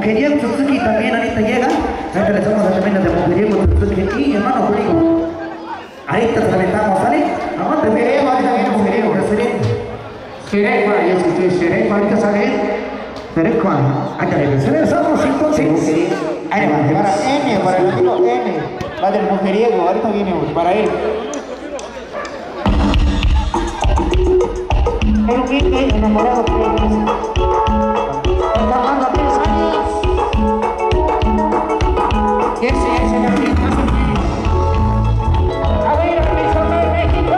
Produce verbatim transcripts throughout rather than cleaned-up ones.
Mujeriego Tsutsuki también ahorita llega. Ahorita le estamos también de Mujeriego Tsutsuki y hermano Jurigo. Ahorita se aventamos, ¿sale? Aguante, Mujeriego, ahorita viene Mujeriego, referente. Sherekwa, ya escuché, Sherekwa, ahorita sale. Sherekwa, acá le regresamos entonces. Ahí va, para N, para el latino N. Va del Mujeriego, ahorita viene para él. El que enamorado de ellos. Enamorado de tres años. Y ese es el africano. A ver, a mi sol de México.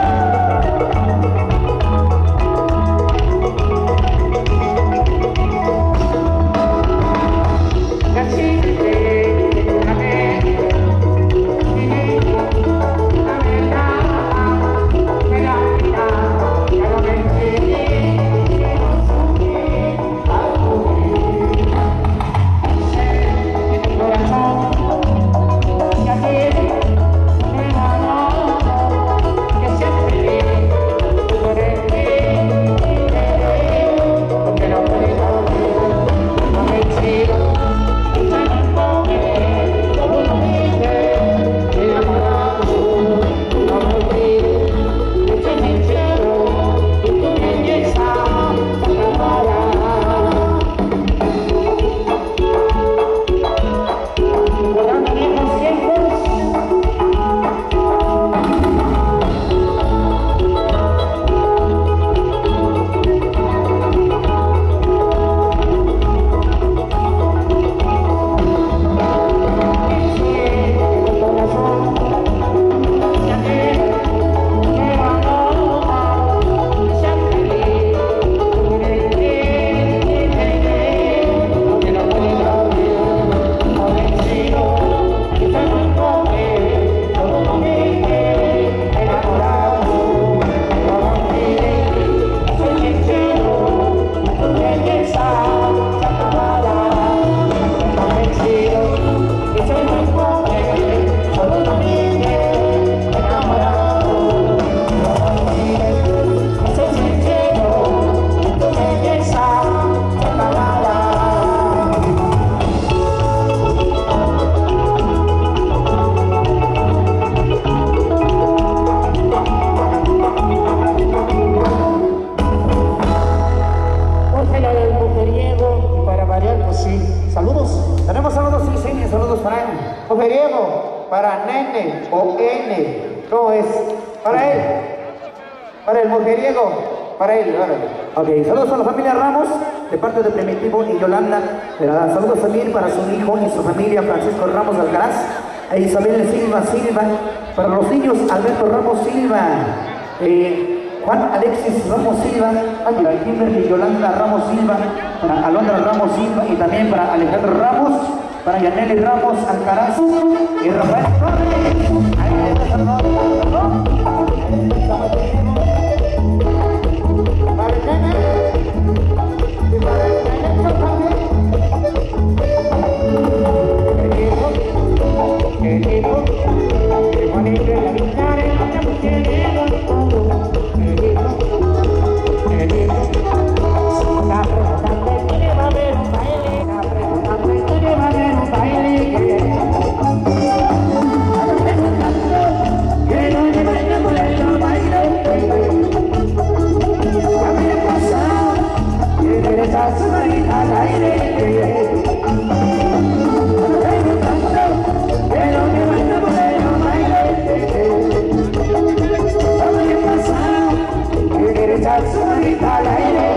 Mujeriego, para Nene o N, ¿cómo es? Para él, para el Mujeriego, para él, órale. Ok, saludos a la familia Ramos, de parte de Primitivo y Yolanda. Saludos también para su hijo y su familia, Francisco Ramos Alcaraz, e Isabel Silva Silva, para los niños, Alberto Ramos Silva, eh, Juan Alexis Ramos Silva, para Kimberly Yolanda Ramos Silva, para Alondra Ramos Silva y también para Alejandro Ramos, para Yaneli Ramos Alcaraz y Rafael Torres. Ahí está el nombre, para el nene y para el nene también. El hijo, el bonito de la guitarra, el Mujeriego, el hijo, el hijo. La preguntante quiere va a ver un baile, la preguntante quiere va a ver un baile. Que no le vaya a poner el baile. A mí me pasa, que regresas a Marita al aire. Al aire.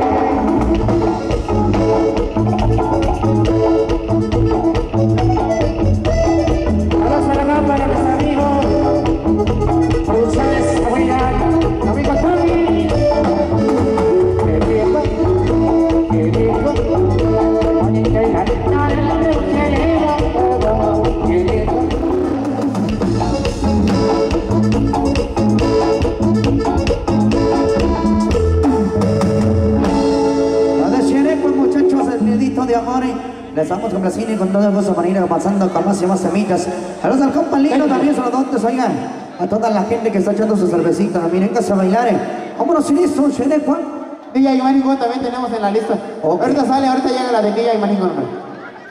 Vamos a la para los amigos, producciones, abuela, amigo Tony. Que viejo, que viejo, bonita y la linda del hombre Mujeriego, que viejo. De amores, les damos complaciendo con todo gusto para ir pasando con más y más semillas. Saludos al compa Lino, también saludos, oigan, a toda la gente que está echando su cervecita. Miren que se bailar. Vámonos sin eso, Sherekwa. D J Manico también tenemos en la lista. Okay. Ahorita sale, ahorita llega la de D J Manico, hombre.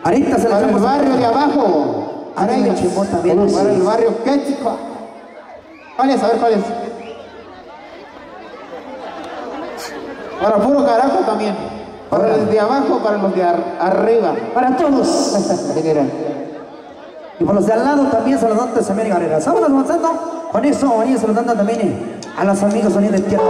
Ahorita se Para el echamos barrio de abajo. Para Para el ellos. Chimón también. Para el barrio Quechico. ¿Cuál es? A ver, ¿cuál es? Para puro carajo también. Para los de abajo, para los de ar arriba. para todos. General. Y por los de al lado también saludando a Samir Garrera. Vamos avanzando con eso, venía saludando también a los amigos sonidos de tierra.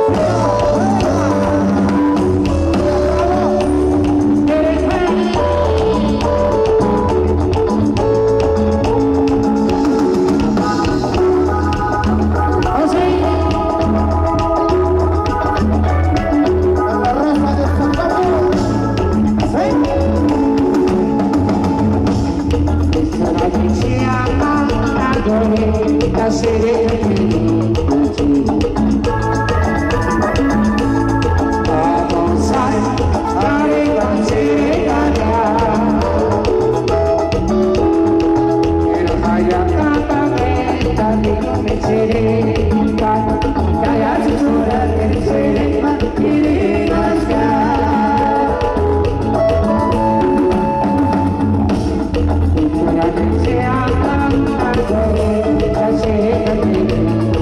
Thank you.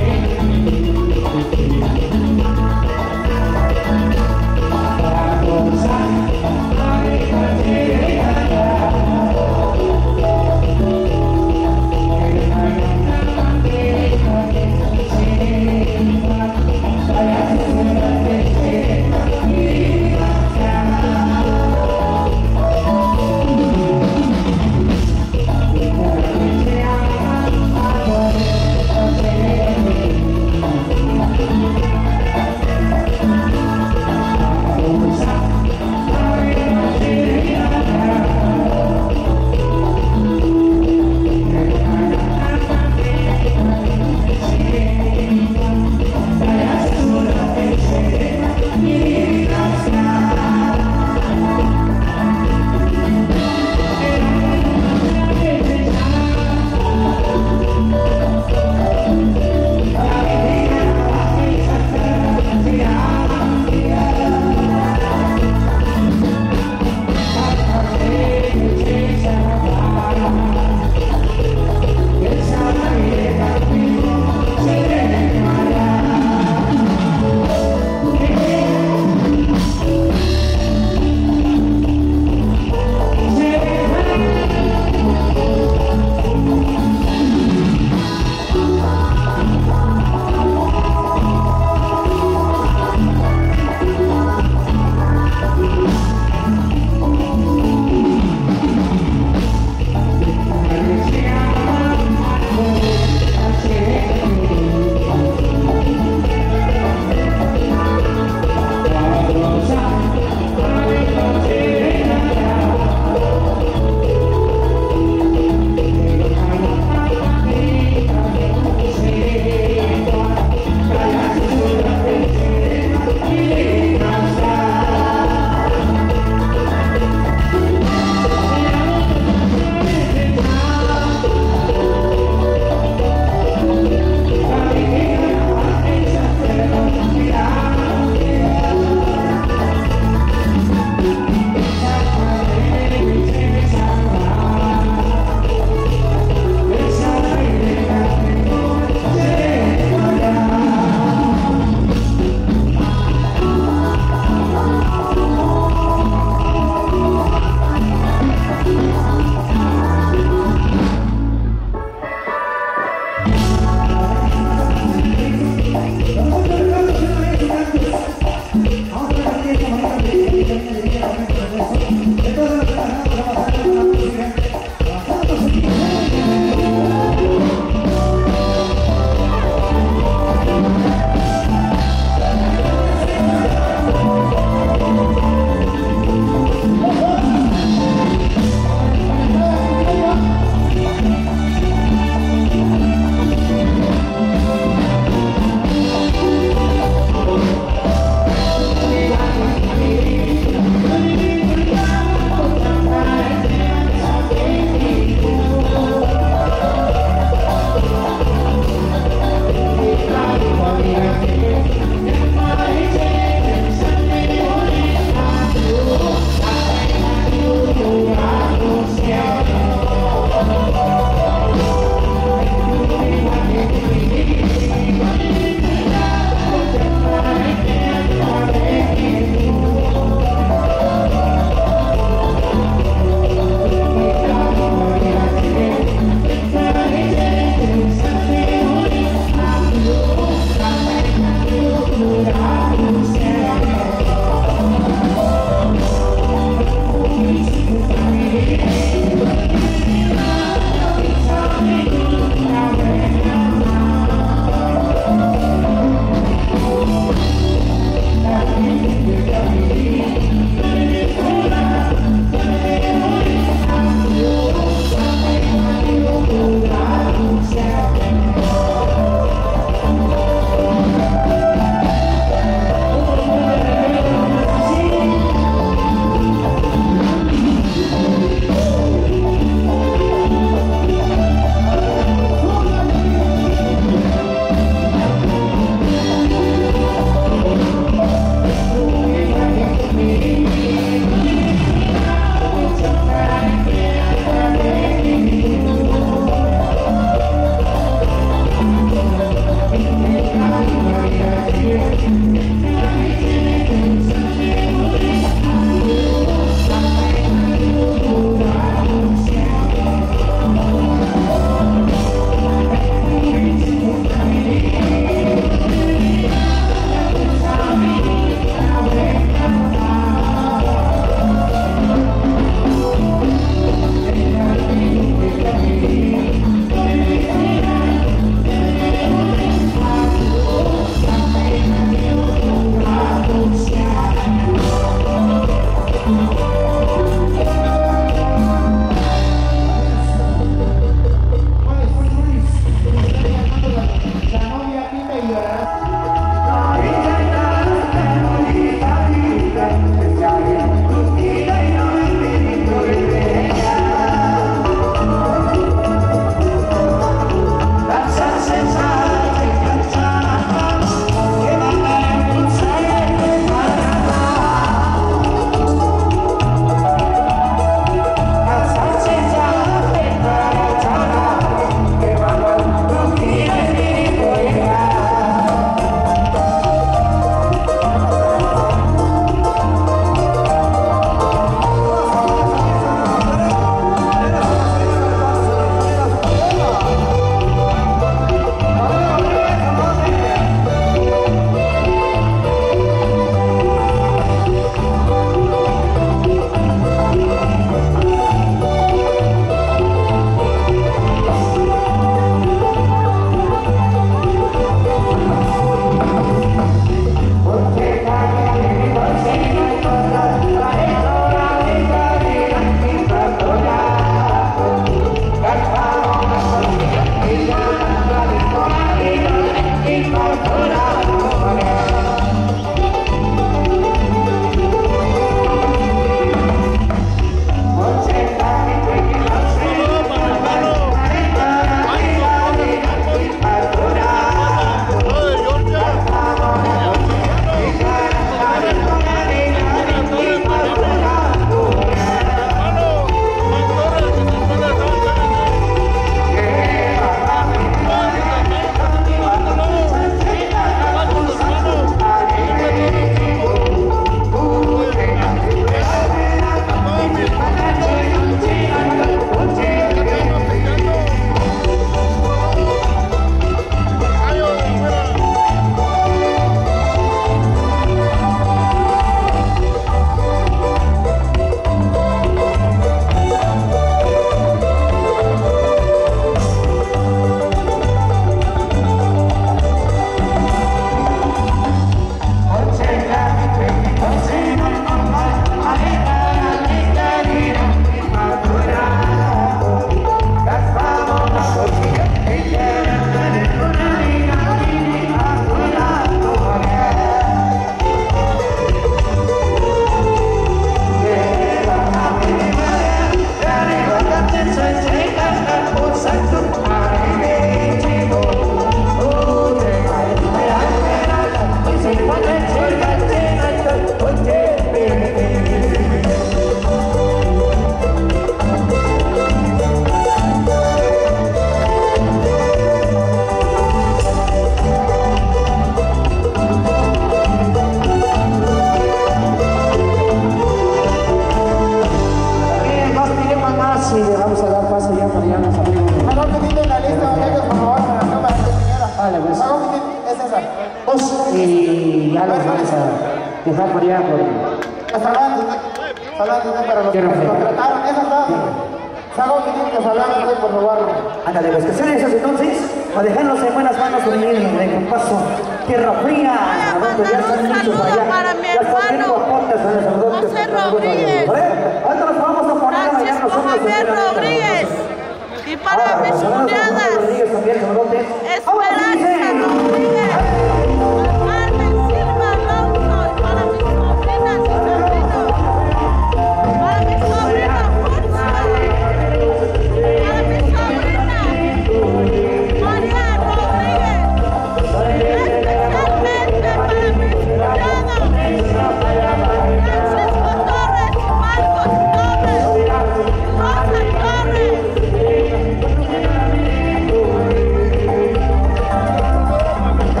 es esa. Dos. Y ya los vamos a dejar por allá por... Saludando, saludando para los que nos contrataron. Esas dos. Salud quinientos saludando por favor. Ándale, pues que sean esas entonces, a dejarnos en buenas manos con el de compaso. Tierra Fría, a donde ya están muchos allá. Para mi ya están viendo hermano aportes a los sacerdotes. José Rodríguez. ¿Vale? Ahorita nos vamos a poner a bailar Francisco nosotros. Javier Rodríguez. Y para Ahora, mis saludos a José cuñadas, Rodríguez también, sacerdotes. Ahora sí, Esperanza dice. Rodríguez, Carmen Silva Rauto, y para mis sobrinas y sobrinos, para mi sobrina Fursa, para mi sobrina María Rodríguez, especialmente para mis cuñados Francisco Torres, Marcos Torres, Rosa Torres.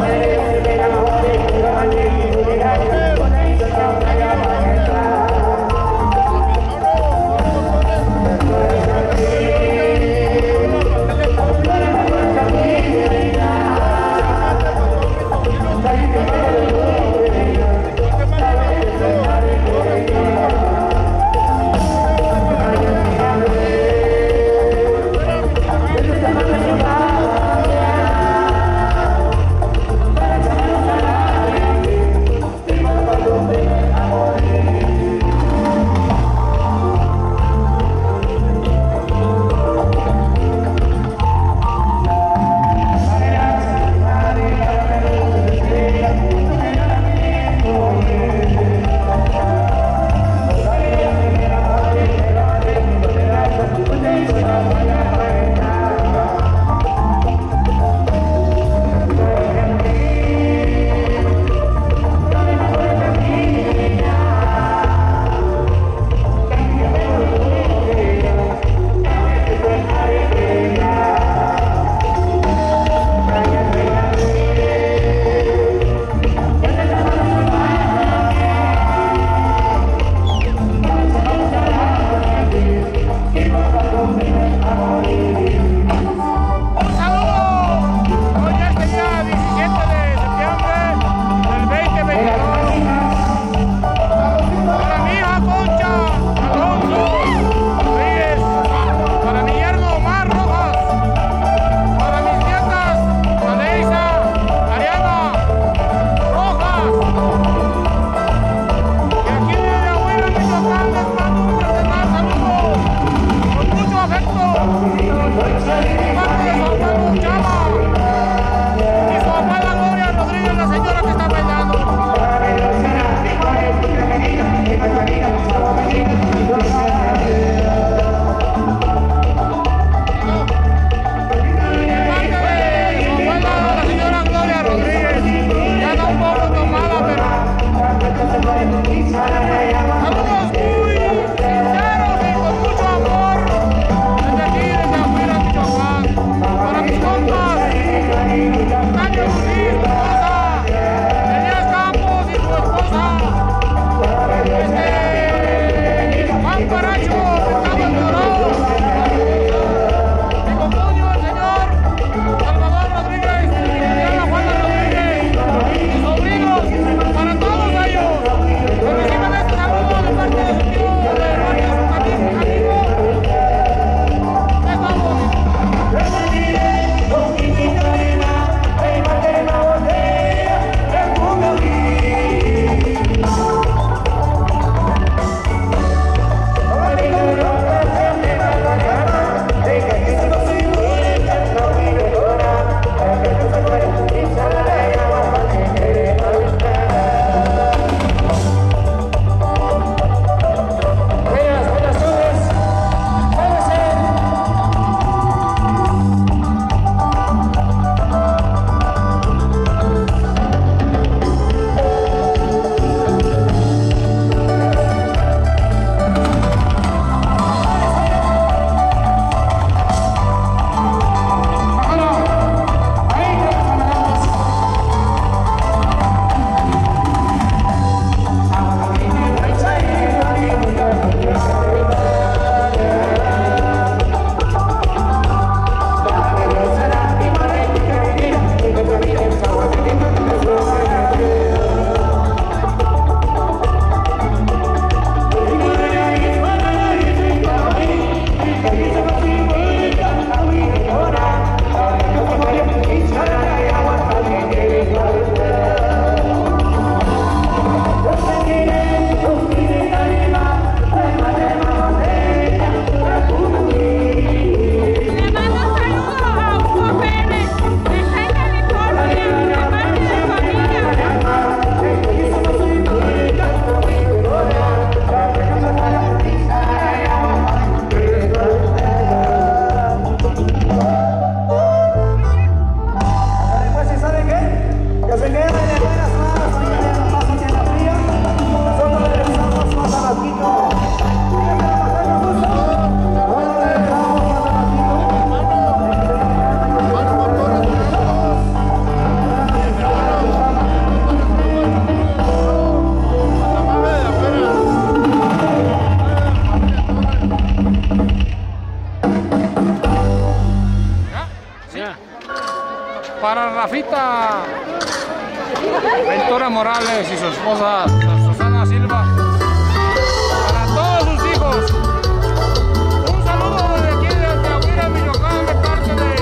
señorita Ventura Morales y su esposa Susana Silva. Para todos sus hijos. Un saludo desde aquí de Altahuira, Michoacán, de parte de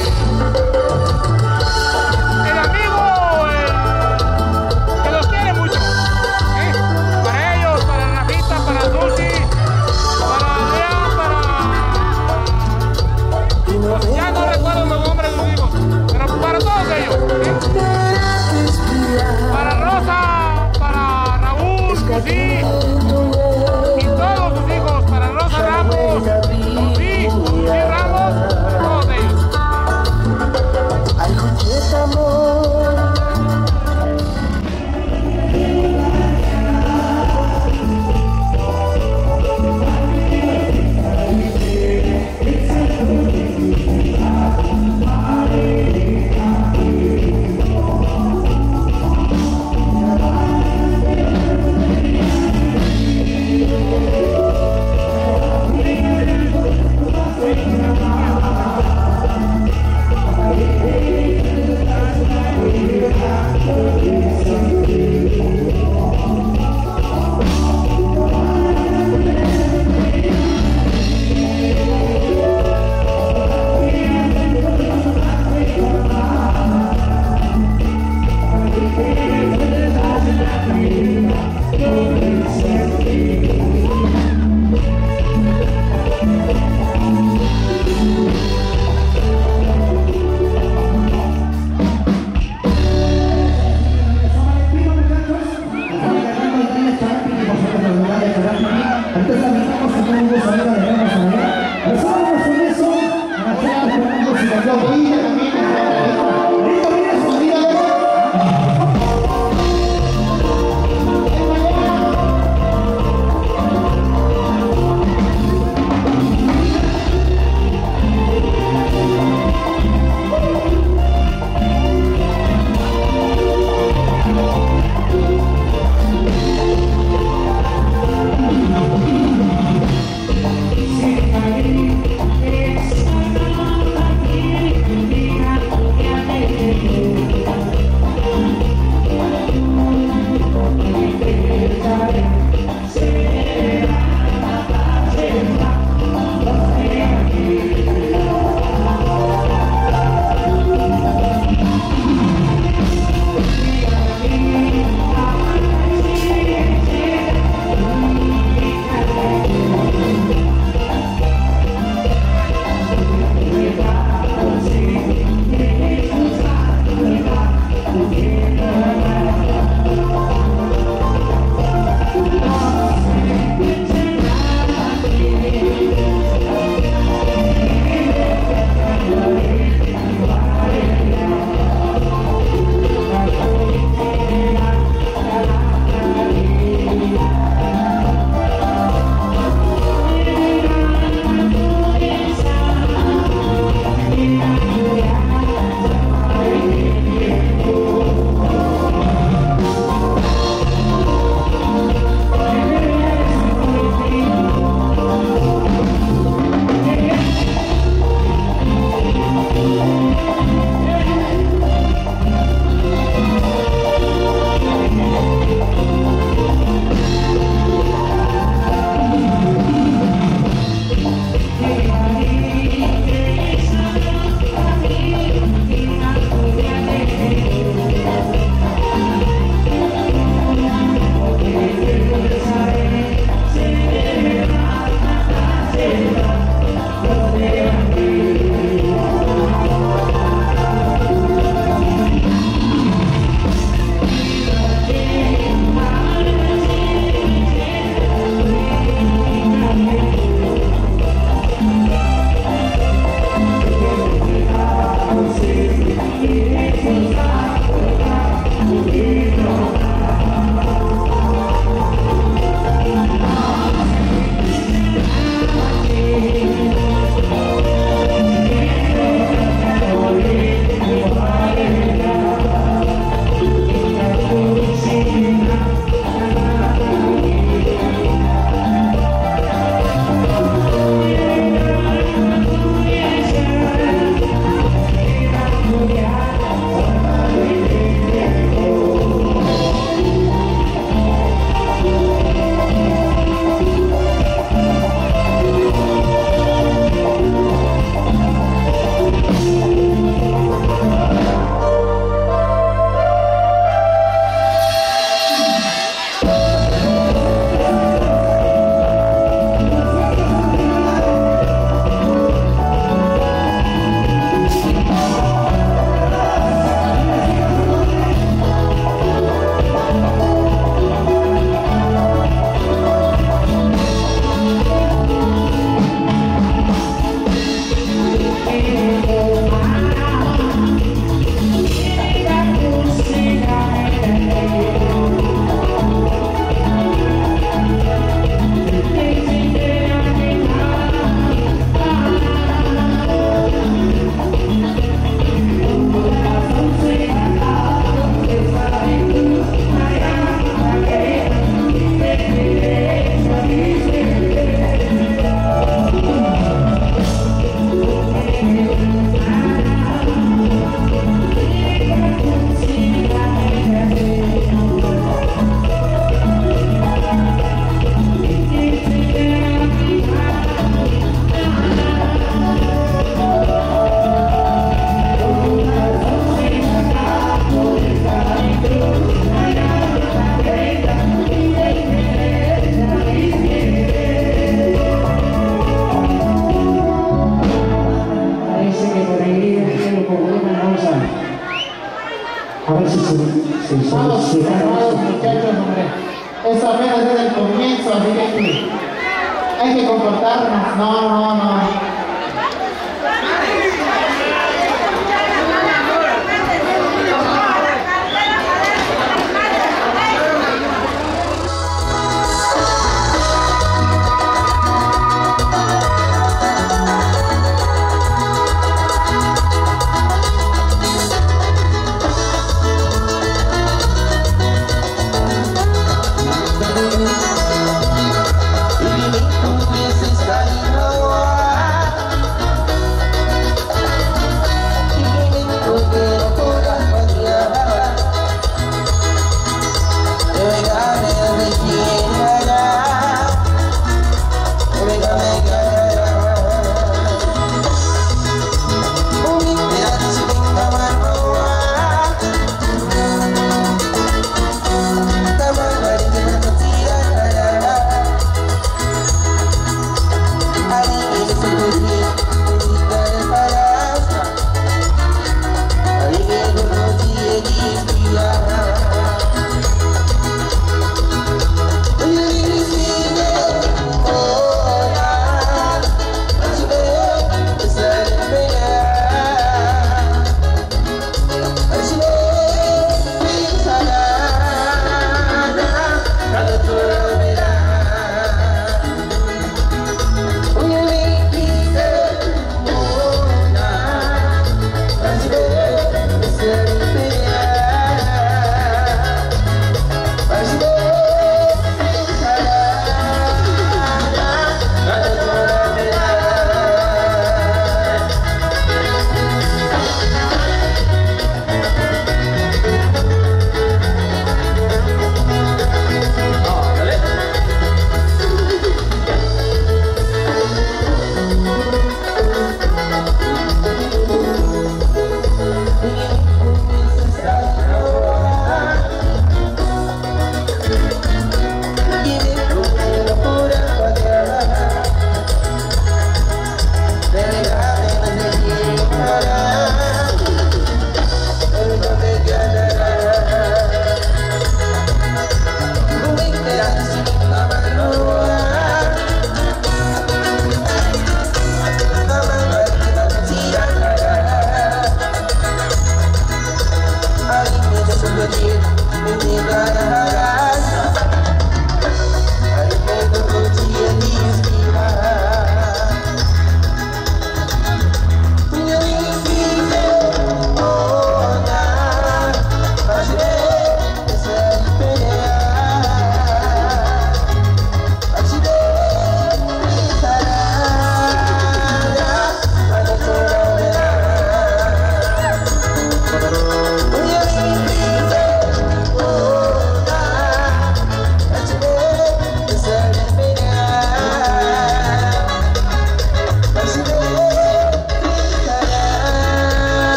el amigo el, que los quiere mucho. ¿Eh? Para ellos, para Rafita, para Susi, para Adrián, para... Ya no recuerdo los nombres de sus hijos, pero para todos ellos. ¿Eh? Para Rosa, para Raúl, Cosí, y todos sus hijos, para Rosa Ramos, Cosí, Cosí Ramos, todos ellos. Estamos preparados, muchachos, hombre. Eso apenas es el comienzo, así que hay que comportarnos. No, no, no. Y comienza a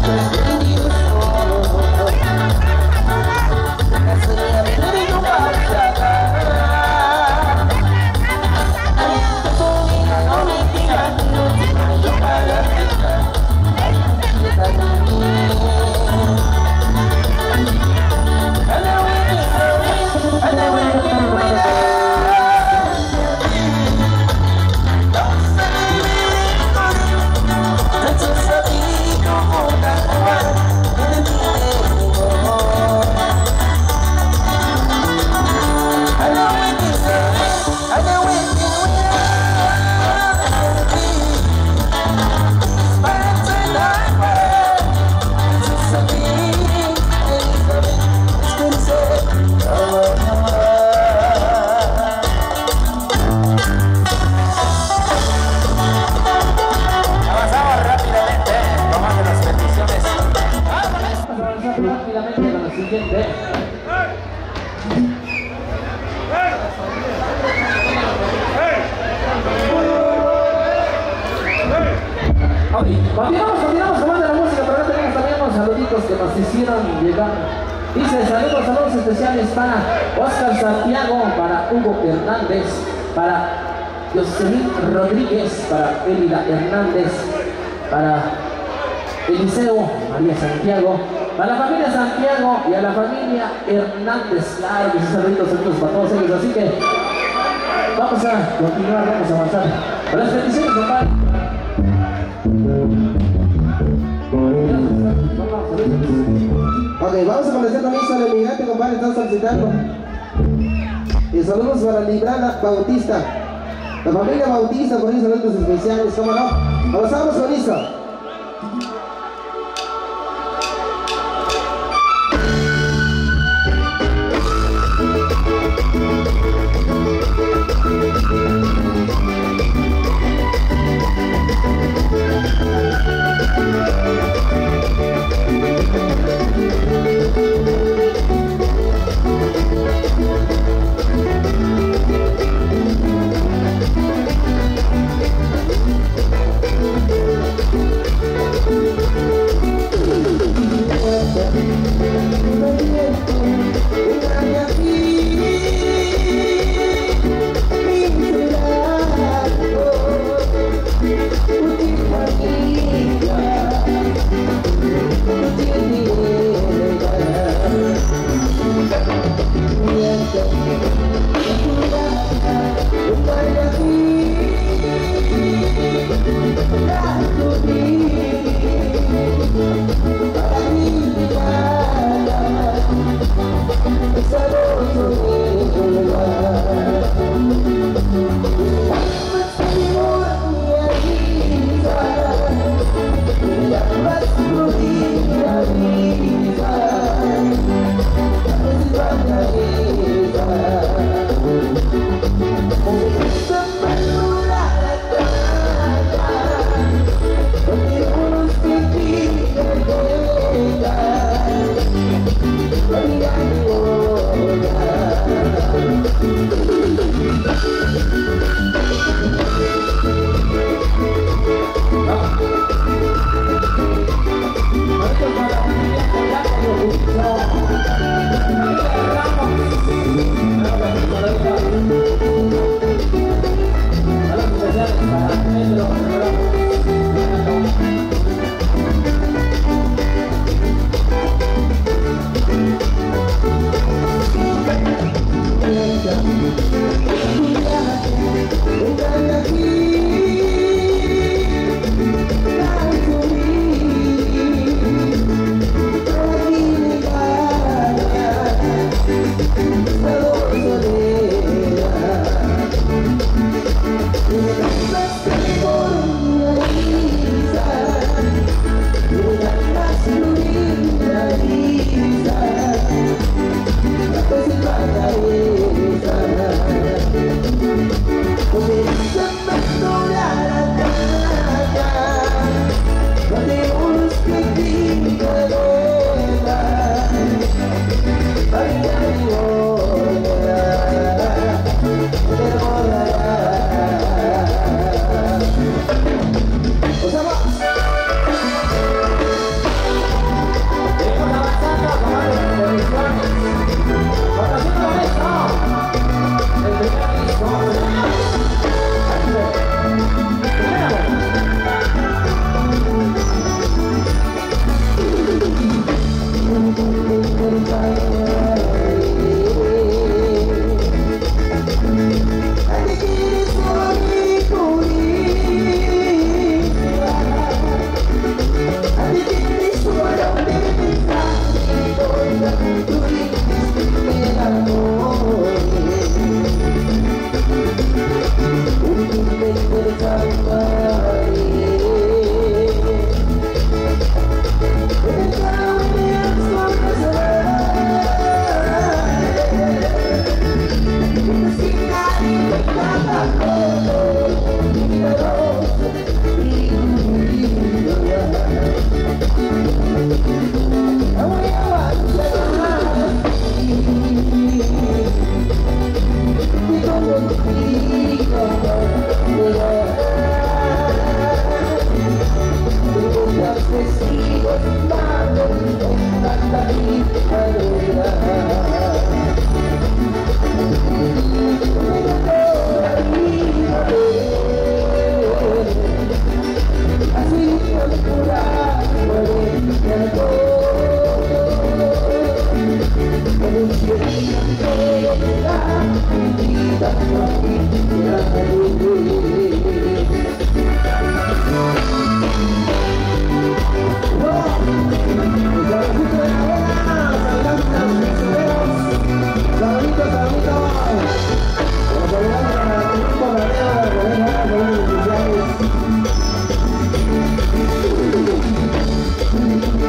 Continuamos, continuamos tomando la música, pero ahora tenemos también unos saluditos que nos hicieron llegar. Dice, saludos, saludos especiales para Oscar Santiago, para Hugo Hernández, para Jocelyn Rodríguez, para Elida Hernández, para Eliseo María Santiago, para la familia Santiago y a la familia Hernández. Claro que sí, saluditos, saludos para todos ellos. Así que vamos a continuar, vamos a avanzar. Para las peticiones, compadre. Ok, vamos a comenzar con eso al emigrante, compadre, están solicitando. Y saludos para Librana Bautista. La familia Bautista, por ahí saludos especiales, ¿cómo no? Avanzamos con eso.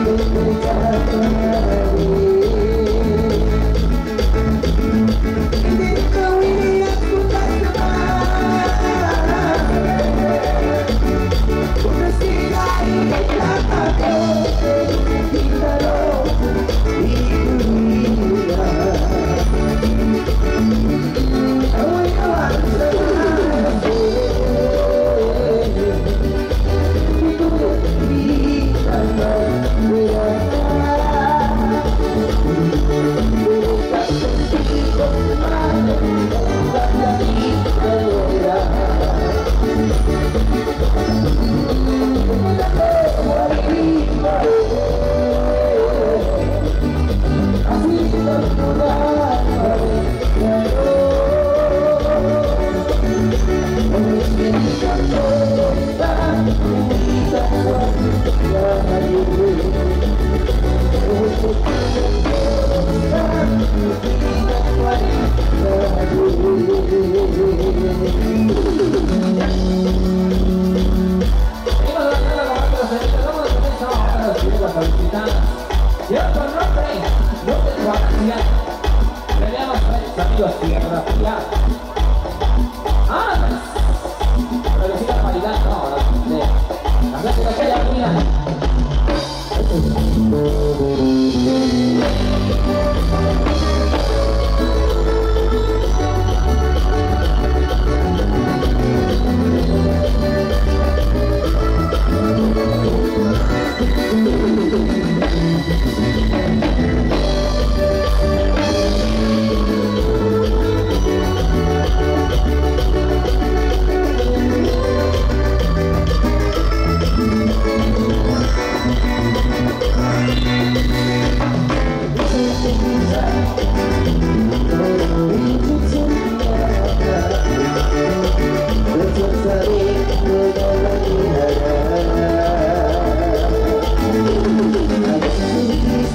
Thank you.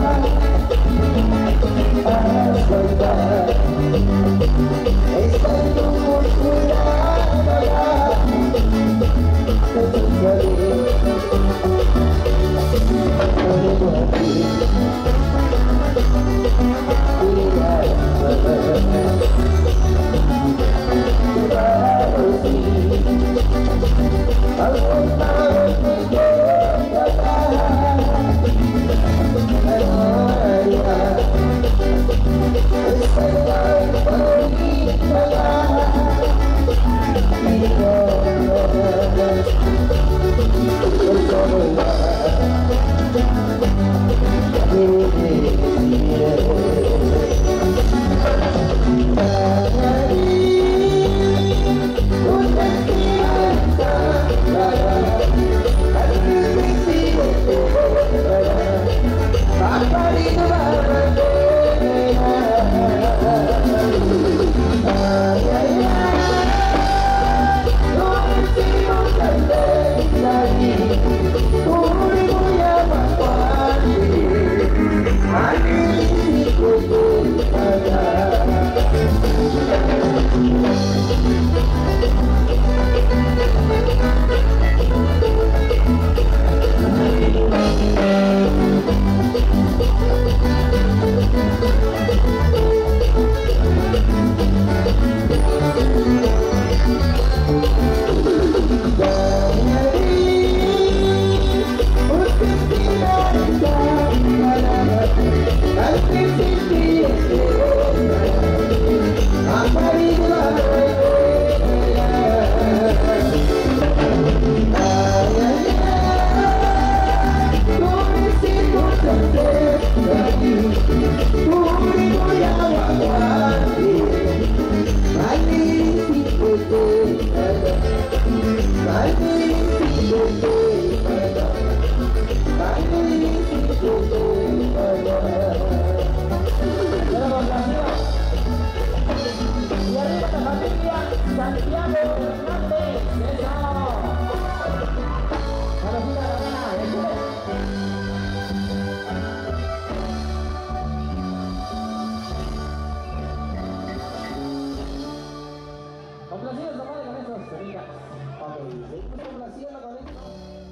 Complacidos, nomás con eso, se diga. Ok, complacidos con eso.